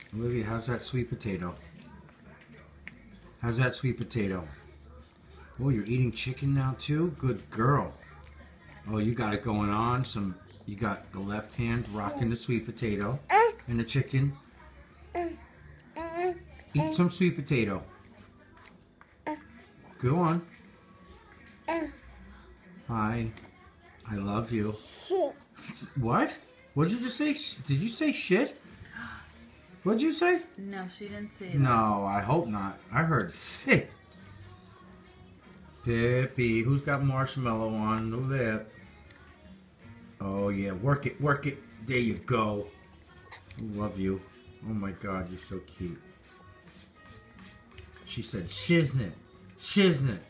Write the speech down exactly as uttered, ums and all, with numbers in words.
Olivia, how's that sweet potato? How's that sweet potato? Oh, you're eating chicken now too? Good girl. Oh, you got it going on. Some. You got the left hand rocking the sweet potato and the chicken. Eat some sweet potato. Go on. Hi. I love you. What? What did you just say? Did you say shit? What'd you say? No, she didn't say that. No, I hope not. I heard shit. Pippi, who's got marshmallow on the lip? Oh yeah, work it, work it. There you go. Love you. Oh my God, you're so cute. She said, shiznit, shiznit.